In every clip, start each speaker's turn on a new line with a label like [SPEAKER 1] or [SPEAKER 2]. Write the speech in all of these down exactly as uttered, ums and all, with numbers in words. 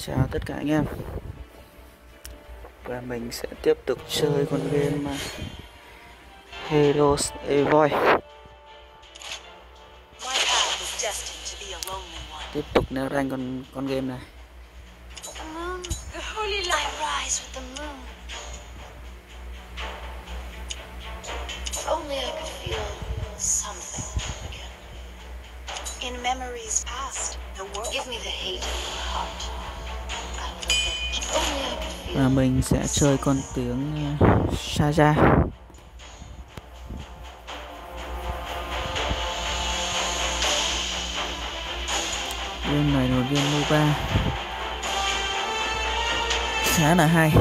[SPEAKER 1] Chào tất cả anh em. Và mình sẽ tiếp tục chơi con game uh, Heroes Evoy. Tiếp tục neo rank con con game này.
[SPEAKER 2] The moon, the holy light rise with the moon. If only I could feel something again. In memories past, the world give me the hate of my heart. I will avenge. If only I could feel.
[SPEAKER 1] Và mình sẽ chơi con tướng uh, Saja. Game này là game MOBA khá là hay.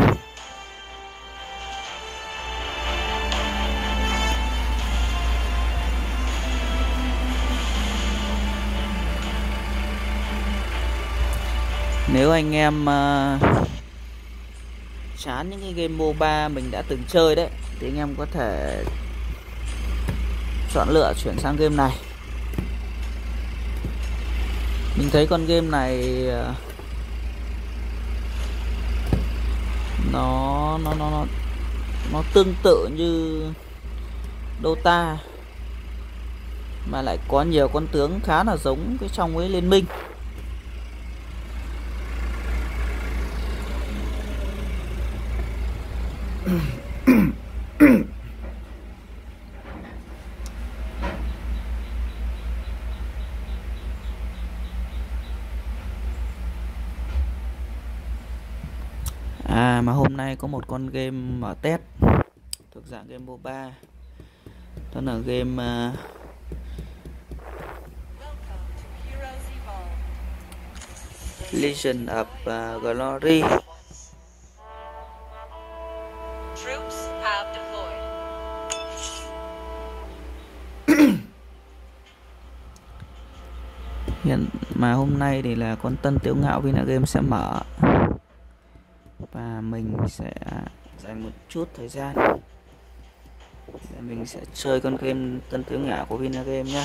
[SPEAKER 1] Nếu anh em uh, chán những cái game MOBA mình đã từng chơi đấy thì anh em có thể chọn lựa chuyển sang game này. Mình thấy con game này uh, nó nó nó nó nó tương tự như Dota mà lại có nhiều con tướng khá là giống cái trong với Liên Minh. À mà hôm nay có một con game mở test thuộc dạng game MOBA, đó là game uh, Legion of uh, Glory.
[SPEAKER 2] Troops have deployed.
[SPEAKER 1] Hiện mà hôm nay thì là con Tân Tiểu Ngạo Vinagame sẽ mở và mình sẽ dành một chút thời gian để mình sẽ chơi con game Tân Tiểu Ngạo của Vinagame nhá.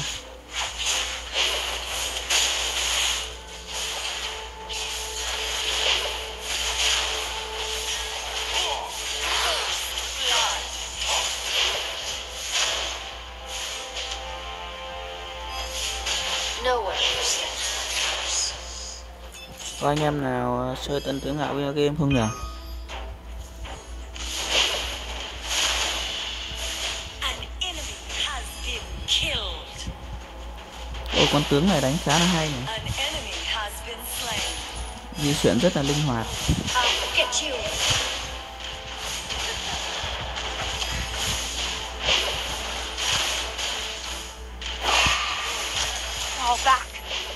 [SPEAKER 2] No one understands.
[SPEAKER 1] Có anh em nào chơi Tân Tiểu Ngạo Vinagame không nhỉ? Ô, con tướng này đánh khá là hay này, di chuyển rất là linh hoạt.
[SPEAKER 2] Fall back.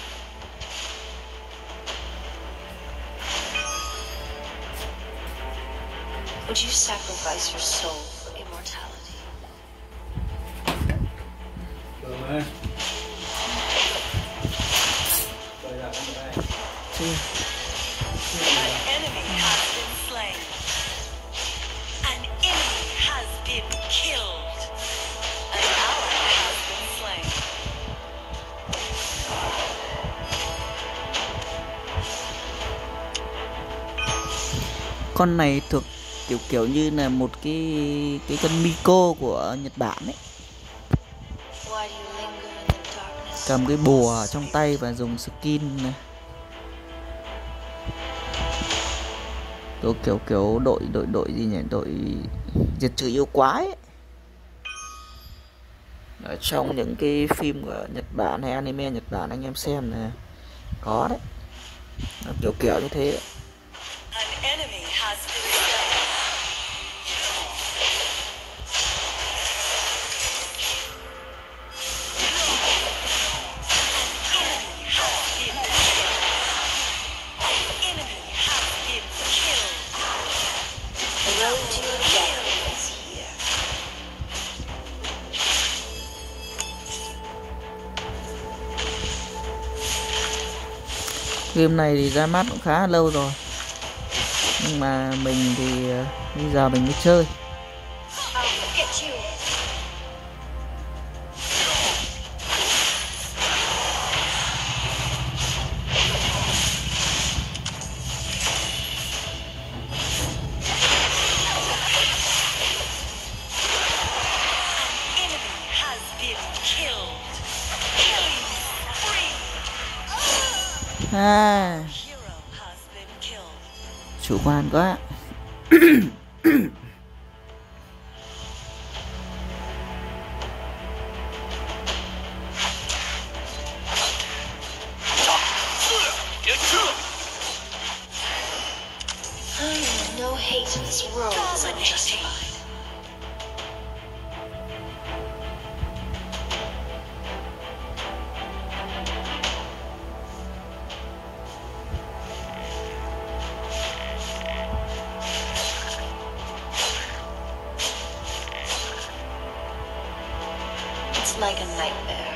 [SPEAKER 2] Would you sacrifice your soul for immortality?
[SPEAKER 3] An enemy has been slain. An enemy has been killed. An ally has been slain.
[SPEAKER 1] Con này thuộc kiểu kiểu như là một cái cái con Miko của Nhật Bản ấy,
[SPEAKER 2] Why do you linger in the darkness?
[SPEAKER 1] cầm cái bùa trong tay và dùng skin này. Kiểu kiểu kiểu đội đội đội gì nhỉ, đội diệt trừ yêu quái ấy. Ở trong những cái phim của Nhật Bản hay anime Nhật Bản anh em xem này có đấy, nó kiểu kiểu như thế ấy.
[SPEAKER 3] An enemy has been slain. An enemy has been slain. An enemy has been killed.
[SPEAKER 2] The road to your death is here.
[SPEAKER 1] Game này thì ra mắt cũng khá lâu rồi, nhưng mà mình thì bây giờ mình mới chơi.
[SPEAKER 2] I'll get you.
[SPEAKER 1] À,
[SPEAKER 3] Hero has been killed.
[SPEAKER 1] chủ quan quá.
[SPEAKER 2] No hate in this world is unjustified. It's like a nightmare.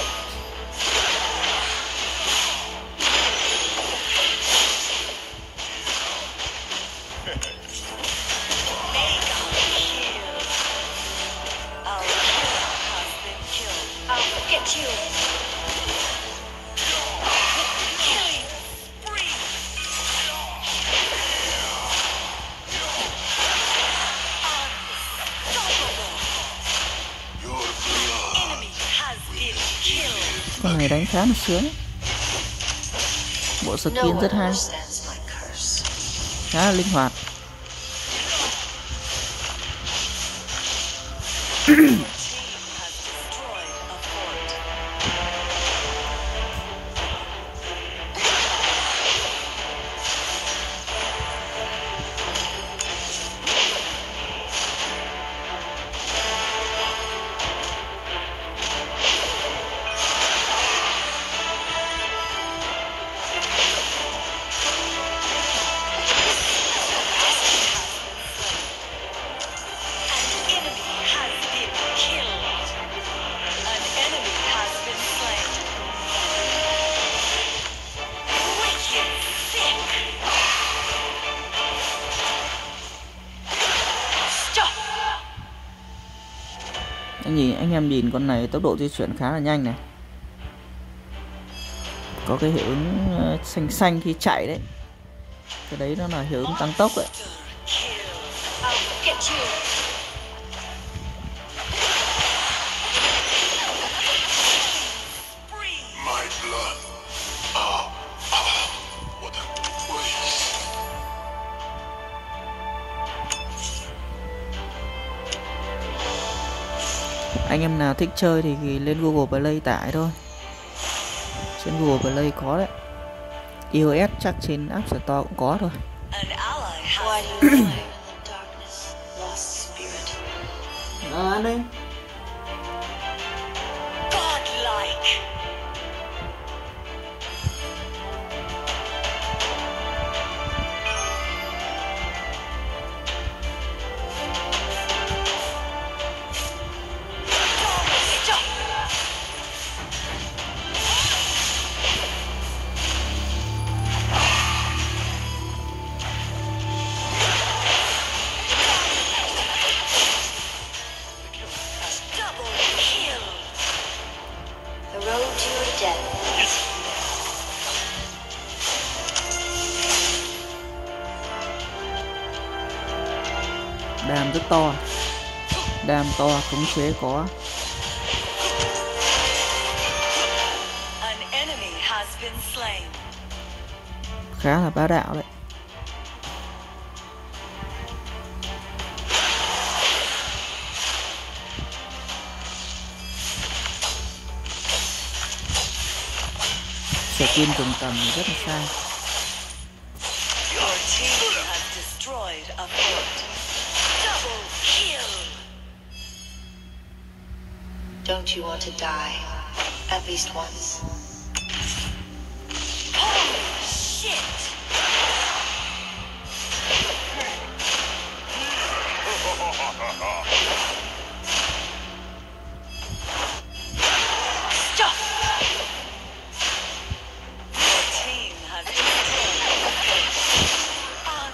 [SPEAKER 3] Mega kill. Our hero has been killed.
[SPEAKER 2] I'll get you.
[SPEAKER 3] Killing spree. Unstoppable. Enemy has been killed.
[SPEAKER 1] Con này đánh khá là sướng. Bộ
[SPEAKER 2] No
[SPEAKER 1] skin
[SPEAKER 2] one
[SPEAKER 1] rất hay,
[SPEAKER 2] understands my curse.
[SPEAKER 1] khá là linh hoạt.
[SPEAKER 3] Your team has destroyed a fort. An enemy has been killed. An enemy has been slain. Wicked sick. Stop.
[SPEAKER 1] Anh nhìn, anh em nhìn con này tốc độ di chuyển khá là nhanh này. Có cái hiệu ứng ờ, xanh xanh khi chạy đấy. Cái đấy nó là hiệu ứng tăng tốc đấy.
[SPEAKER 3] Kill.
[SPEAKER 2] I'll get you.
[SPEAKER 3] Spree.
[SPEAKER 4] My blood. Ah, ah, what a waste.
[SPEAKER 1] Anh em nào thích chơi thì lên Google Play tải thôi. Trên Google Play có đấy. iOS chắc trên App Store cũng có thôi.
[SPEAKER 3] An ally
[SPEAKER 2] Why
[SPEAKER 3] has
[SPEAKER 2] do you live in the darkness, lost spirit?
[SPEAKER 1] À, đây.
[SPEAKER 3] godlike. Stop. Double kill.
[SPEAKER 2] The road to your death.
[SPEAKER 1] Đam rất to. Đam to, khống chế có.
[SPEAKER 3] An enemy has been slain.
[SPEAKER 1] Khá là bá đạo đấy. Skin cùng tầm rất là sai.
[SPEAKER 3] Your team has destroyed a fort. Double kill.
[SPEAKER 2] Don't you want to die? At least once.
[SPEAKER 3] Holy shit. Stop. Your team has destroyed a fort.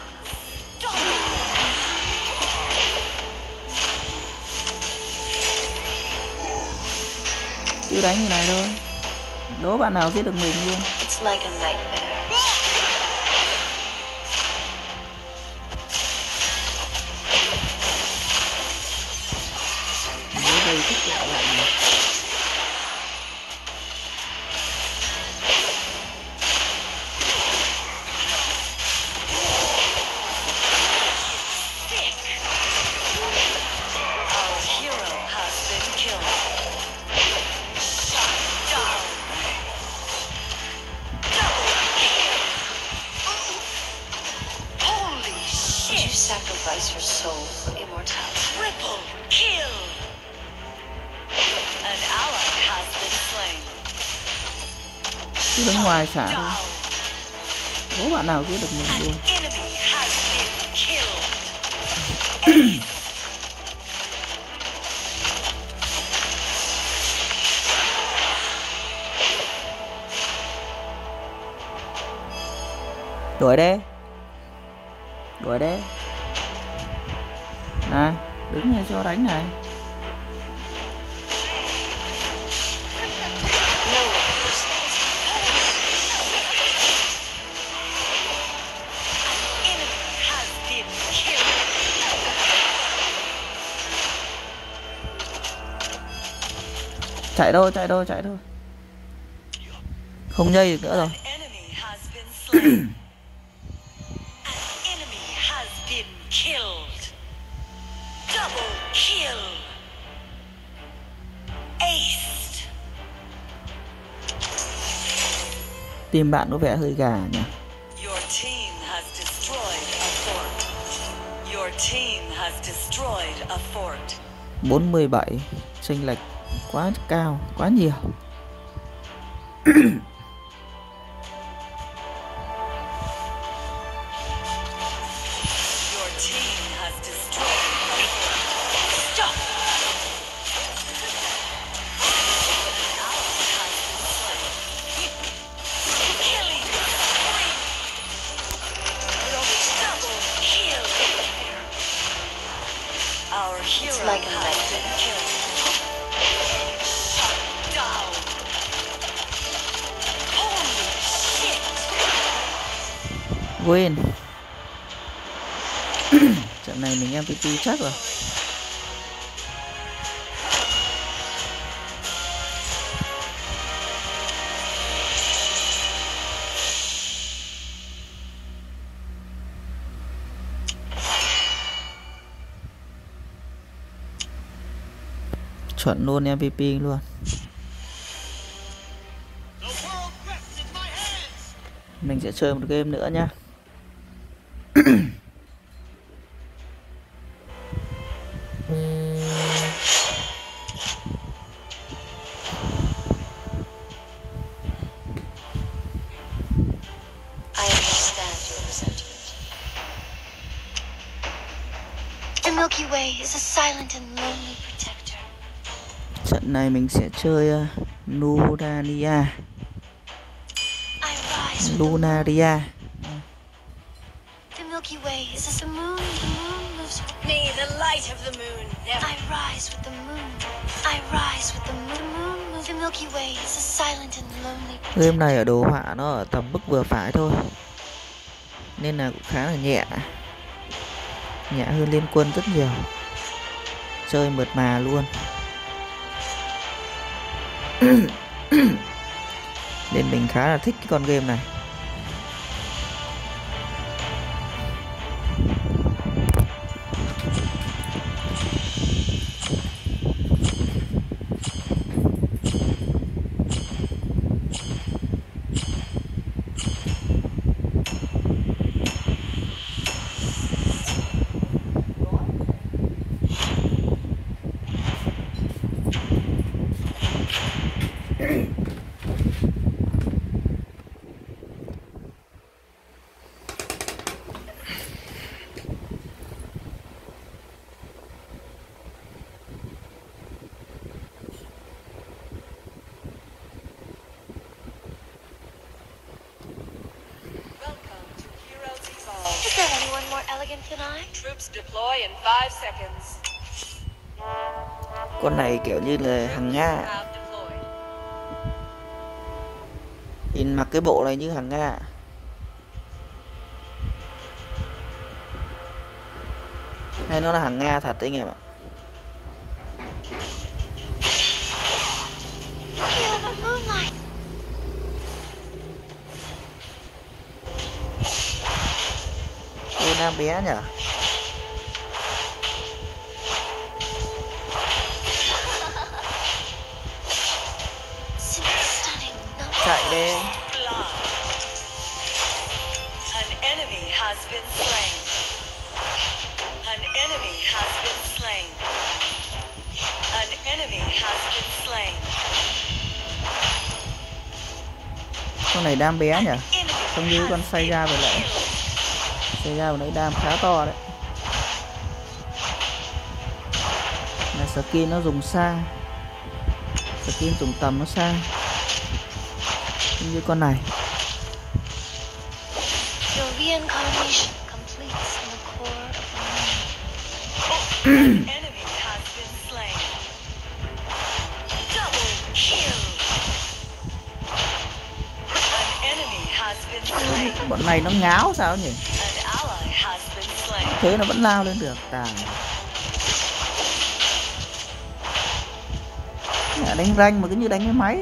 [SPEAKER 3] Unstoppable.
[SPEAKER 1] Cứ đánh như này thôi. Đố bạn nào giết được mình luôn.
[SPEAKER 2] It's like a nightmare.
[SPEAKER 1] Đố đây thích lại bạn này. Cứ đứng ngoài xả thôi. Bố bạn nào cứ được mình
[SPEAKER 3] An
[SPEAKER 1] luôn.
[SPEAKER 3] enemy has been killed.
[SPEAKER 1] Đuổi đi. Đuổi đi. Này, đứng này cho đánh này.
[SPEAKER 2] No one understands.
[SPEAKER 3] Enemy has been killed.
[SPEAKER 1] Chạy thôi, chạy thôi, chạy thôi. Không nhây được nữa rồi.
[SPEAKER 3] An enemy has been slain. An enemy has been killed. Double kill. Aced.
[SPEAKER 1] Team bạn có vẻ hơi gà nhỉ.
[SPEAKER 3] Your team has destroyed a fort. Your team has destroyed a fort.
[SPEAKER 1] bốn mươi bảy, chênh lệch quá cao, quá nhiều.
[SPEAKER 3] Your team has destroyed a fort. Stop. Killing spree. Double kill. Our hero
[SPEAKER 2] like a
[SPEAKER 3] has
[SPEAKER 2] nightmare.
[SPEAKER 3] been killed. Shut down. Holy shit.
[SPEAKER 1] Win. Trận này mình em pê pê chắc rồi. Chuẩn luôn em pê pê luôn. Mình sẽ chơi một game nữa nhá.
[SPEAKER 2] I understand your resentment. The Milky Way is a silent and lonely protector.
[SPEAKER 1] Trận này mình sẽ chơi uh, Lunaria.
[SPEAKER 2] I rise with the moon.
[SPEAKER 1] Lunaria.
[SPEAKER 2] The Milky Way is as the moon. The moon moves with
[SPEAKER 3] Me, the light of the moon. Never.
[SPEAKER 2] I rise with the moon. I rise with the moon. The moon moves. The Milky Way is a silent and lonely protector.
[SPEAKER 1] Game này ở đồ họa nó ở tầm mức vừa phải thôi, nên là cũng khá là nhẹ, nhẹ hơn Liên Quân rất nhiều, chơi mượt mà luôn. Nên mình khá là thích cái con game này.
[SPEAKER 3] Welcome to Heroes Evolve.
[SPEAKER 2] Is there anyone more elegant than I?
[SPEAKER 3] Troops deploy in five seconds.
[SPEAKER 1] Con này kiểu như là hàng Nga,
[SPEAKER 3] Have deployed.
[SPEAKER 1] nhìn mặc cái bộ này như hàng Nga. Hay nó là hàng Nga thật đấy anh em ạ.
[SPEAKER 2] Feel the moonlight.
[SPEAKER 1] Cô đang bé nhở.
[SPEAKER 2] Simply stunning. No.
[SPEAKER 1] Chạy đi.
[SPEAKER 3] Blood. An enemy has been slain. An enemy has been slain. An enemy has been slain.
[SPEAKER 1] Con này đam bé nhỉ,
[SPEAKER 3] Enemy
[SPEAKER 1] không như con
[SPEAKER 3] has
[SPEAKER 1] xây
[SPEAKER 3] been
[SPEAKER 1] ra vừa nãy.
[SPEAKER 3] killed.
[SPEAKER 1] Xây ra vừa nãy đam khá to đấy. Là skin nó dùng xa, skin dùng tầm nó xa, không như con này.
[SPEAKER 2] Your reincarnation completes in the core of the moon.
[SPEAKER 3] Enemy has been slain. Double kill. An enemy has been slain.
[SPEAKER 1] Bọn này nó ngáo sao nhỉ?
[SPEAKER 3] An ally has been slain.
[SPEAKER 1] Thế nó vẫn lao lên được. Tàng. Mẹ đánh ranh mà cứ như đánh cái máy.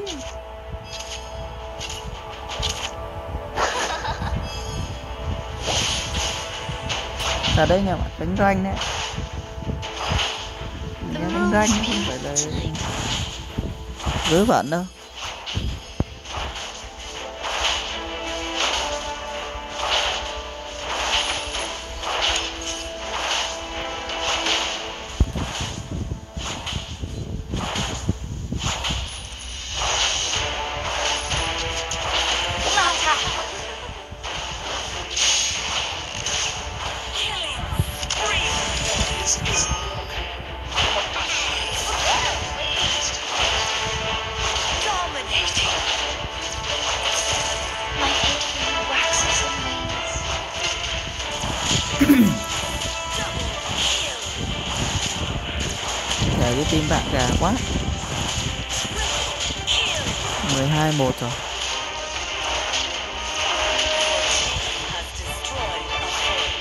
[SPEAKER 1] Ở đây nha bạn, đánh ranh đấy. Mình đánh ranh không phải là vớ vẩn đâu.
[SPEAKER 3] Dominating.
[SPEAKER 2] My hate for you waxes and wanes.
[SPEAKER 3] Double kill.
[SPEAKER 1] Trời, cái team bạn gà quá.
[SPEAKER 3] Kill.
[SPEAKER 1] mười hai một rồi.
[SPEAKER 3] Has destroyed a fort.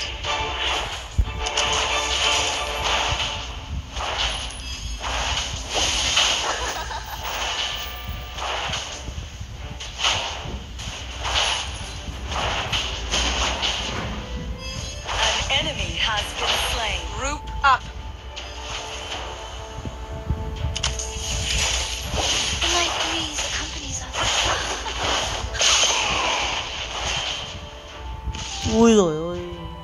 [SPEAKER 3] An enemy has been slain. Group up.
[SPEAKER 2] The night breeze accompanies us.
[SPEAKER 1] Ui rồi ôi.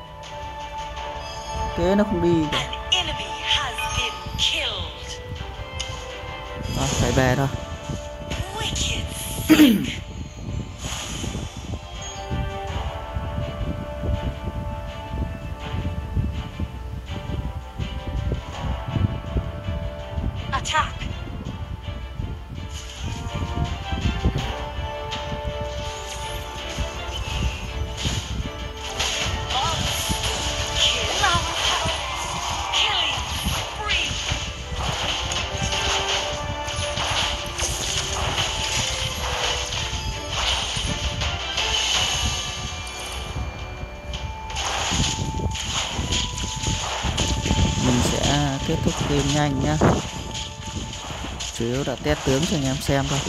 [SPEAKER 1] Thế nó không đi kìa.
[SPEAKER 3] An enemy has been killed.
[SPEAKER 1] Rồi, phải về thôi.
[SPEAKER 3] Wicked sick. Attack. Kill. Killing spree.
[SPEAKER 1] Mình sẽ kết thúc game nhanh nhá. Chủ yếu là test tướng cho anh em xem thôi.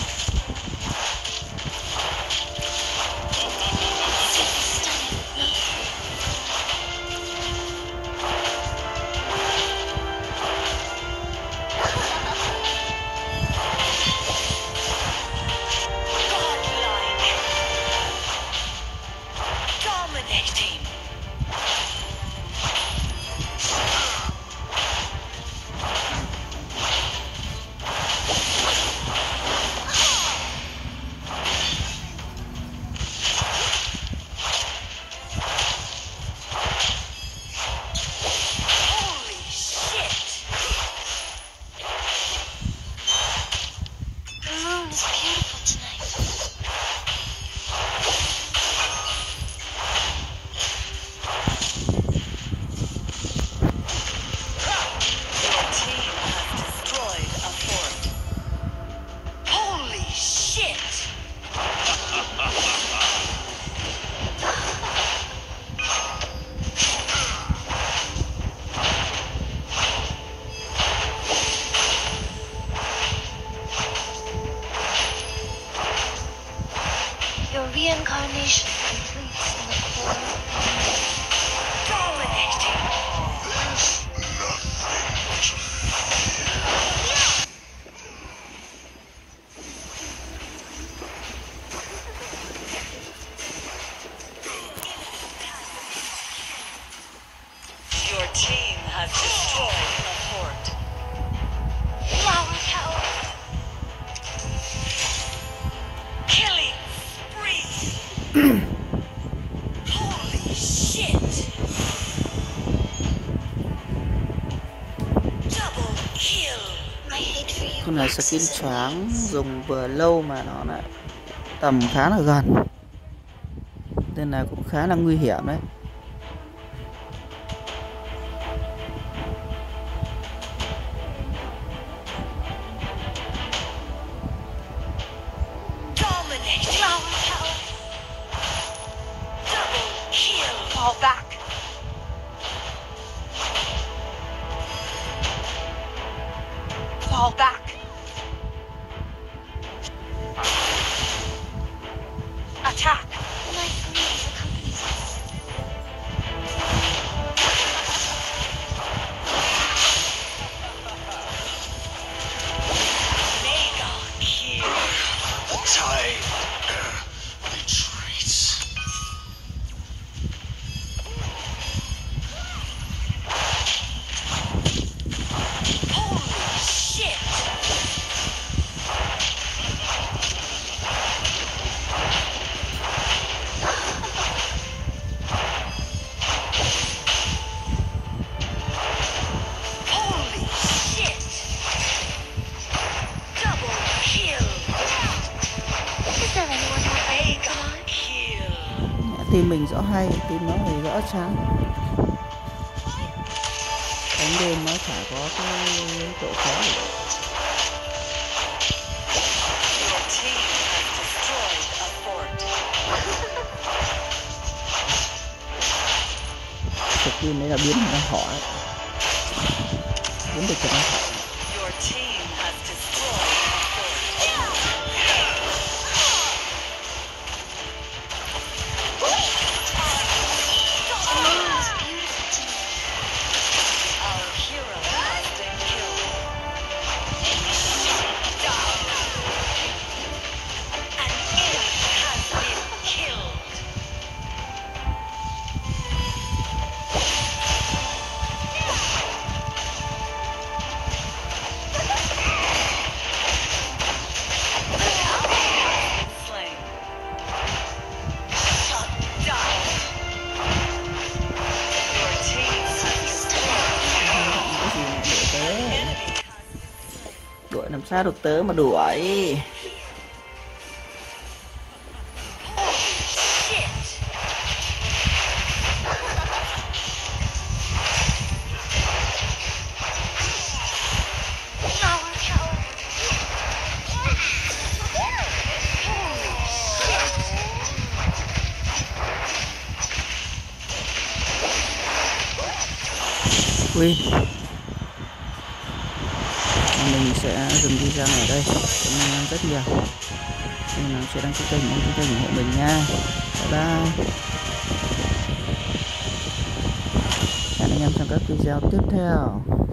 [SPEAKER 3] Godlike. Dominating. Holy shit.
[SPEAKER 2] The moon is beautiful tonight.
[SPEAKER 3] Your team has destroyed a fort. Holy shit!
[SPEAKER 2] Your reincarnation completes in the core of the moon.
[SPEAKER 3] Dominating! Your team has destroyed a fort.
[SPEAKER 2] Flower tower.
[SPEAKER 3] Killing spree! Holy shit! Double kill!
[SPEAKER 2] My hate for you
[SPEAKER 1] Con này
[SPEAKER 2] waxes
[SPEAKER 1] skin
[SPEAKER 2] and
[SPEAKER 1] choáng,
[SPEAKER 2] wanes.
[SPEAKER 1] dùng vừa lâu mà nó lại tầm khá là gần, nên là cũng khá là nguy hiểm đấy.
[SPEAKER 3] Dominate!
[SPEAKER 2] Flower power.
[SPEAKER 3] Double kill!
[SPEAKER 2] Fall back. Fall back. Attack. My friends accompanies us.
[SPEAKER 3] Mega kill!
[SPEAKER 4] The tide retreats.
[SPEAKER 3] Holy shit! Holy shit! Double kill!
[SPEAKER 2] Is there anyone more I can
[SPEAKER 3] Mega
[SPEAKER 2] on?
[SPEAKER 3] kill!
[SPEAKER 1] Team mình rõ hay, team nó thì rõ chán. Đánh game nó phải có cái độ khó.
[SPEAKER 3] Your team has destroyed a fort.
[SPEAKER 1] Skin đấy là biến thành con thỏ đấy. Biến được cho con thỏ.
[SPEAKER 3] Your team has destroyed a fort.
[SPEAKER 2] It's beautiful to me.
[SPEAKER 3] Our hero has been killed. Down. An enemy has been killed. Slain. Shut down. Your team has destroyed.
[SPEAKER 1] Cái gì mà đuổi tớ?
[SPEAKER 3] Enemy has
[SPEAKER 1] Đuổi làm sao được tớ mà đuổi?
[SPEAKER 3] shit.
[SPEAKER 2] Flower power.
[SPEAKER 1] Ui, mình sẽ dừng video này ở đây. Cảm ơn anh rất nhiều. Mình làm sẽ đăng ký kênh, đăng ký kênh ủng hộ mình nha. Bye bye. Hẹn anh em trong các video tiếp theo.